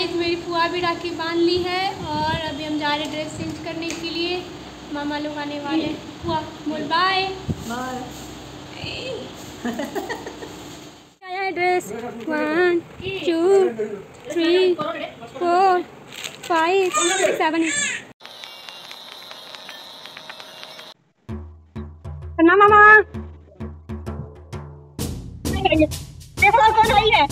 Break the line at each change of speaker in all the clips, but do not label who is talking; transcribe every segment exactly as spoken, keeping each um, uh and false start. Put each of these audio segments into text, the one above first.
Guys मेरी फुआ भी राखी बांध ली है और अभी हम जा रहे हैं ड्रेस चेंज करने के लिए। मामा लोग आने वाले। फुआ बोल बाय बाय। आया है dress. One two three four five six seven ना मामा देखो कौन आई है।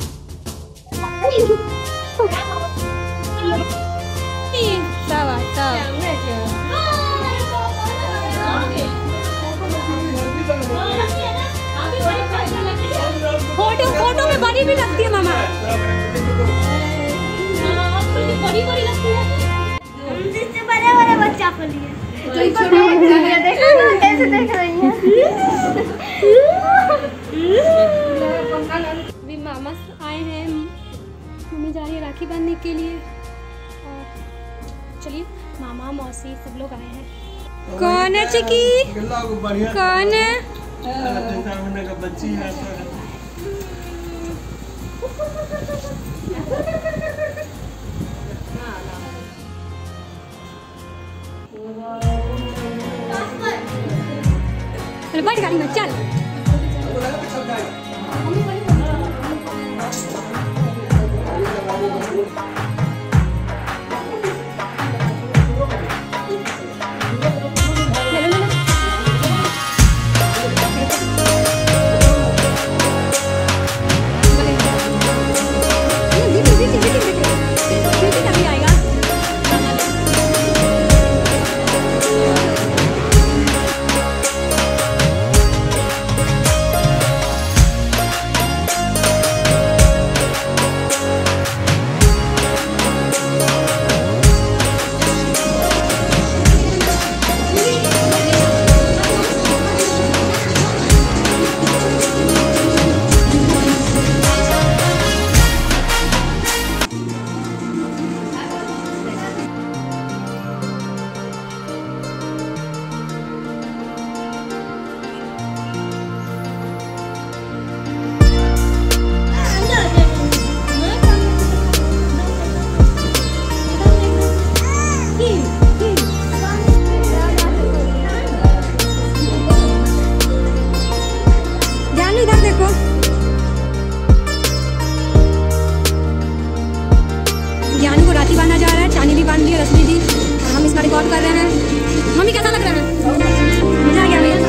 फोटो फोटो में बड़ी भी लगती है मामा। बड़ी बड़ी लगती है। जिससे बड़े बड़े बच्चा को लिए कैसे देख रही है। अभी मामा आए हैं, मम्मी जा रही है राखी बांधने के लिए। और चलिए मामा मौसी सब लोग आए हैं। कौन है चिकी? कौन है? बच्ची है। बैठ गाड़ी में चल। ज्ञानी को राखी बांधा जा रहा है, चांदी भी बांध ली है रश्मि जी, और हम इसका रिकॉर्ड कर रहे हैं। मम्मी कैसा लग रहा है? मजा आ गया भैया।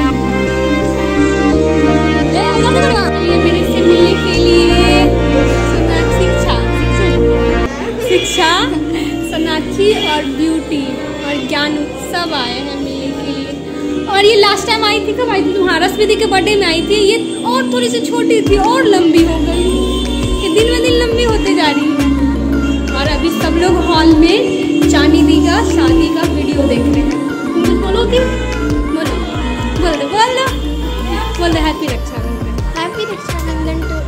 मेरे से मिलने के लिए शिक्षा शिक्षा सोनाक्षी और ब्यूटी और ज्ञानू सब आए हैं मिलने के लिए। और ये लास्ट टाइम आई थी, कब आई थी? तुम्हारा रश्मि के बर्थडे में आई थी। ये और थोड़ी सी छोटी थी और लंबी हो गई, ये दिन में दिन लंबी होते जा रही है। और अभी सब लोग हॉल में चांदी दी का शादी का वीडियो देख रहे हैं। तुम कुछ बोलोगी? बोलो बोलो बोलो बोलो। Happy Rakshabandhan. Happy Rakshabandhan to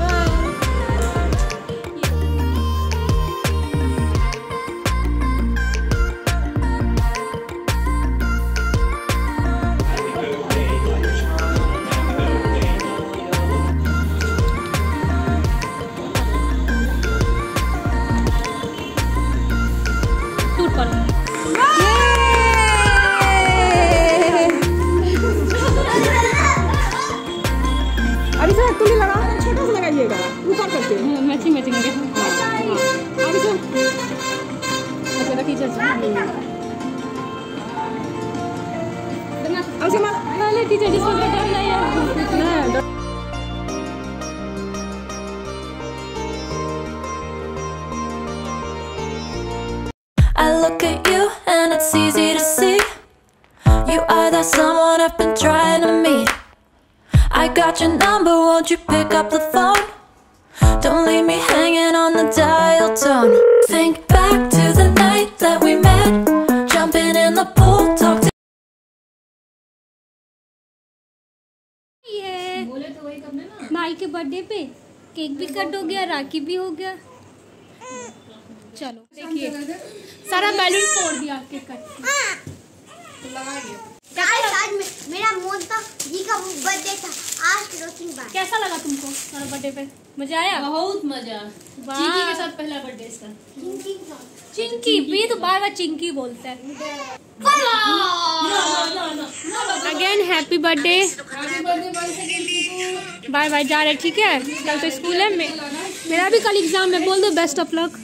matching matching teacher जिसको
I look at you and it's easy to see you are that someone I've been trying to meet. I got your number, won't you pick up the phone? Don't leave me hanging on the dial tone. Think back to the night that we met, jumping in the pool, talk to
ये भाई के birthday पे cake भी cut हो गया, राखी भी हो गया। चलो देखिए सारा बैलून फोड़ दिया केक कट के।
आज मेरा मोदी जी का बर्थडे था।
कैसा लगा तुमको हमारा बर्थडे पे? मजा आया?
बहुत मजा। चिंकी के साथ पहला बर्थडे इसका।
चिंकी भी तो बार बार चिंकी बोलता है। Again happy birthday. Bye bye, जा रहे ठीक है? कल तो स्कूल है। मेरा भी कल एग्जाम है, बोल दो बेस्ट ऑफ लक।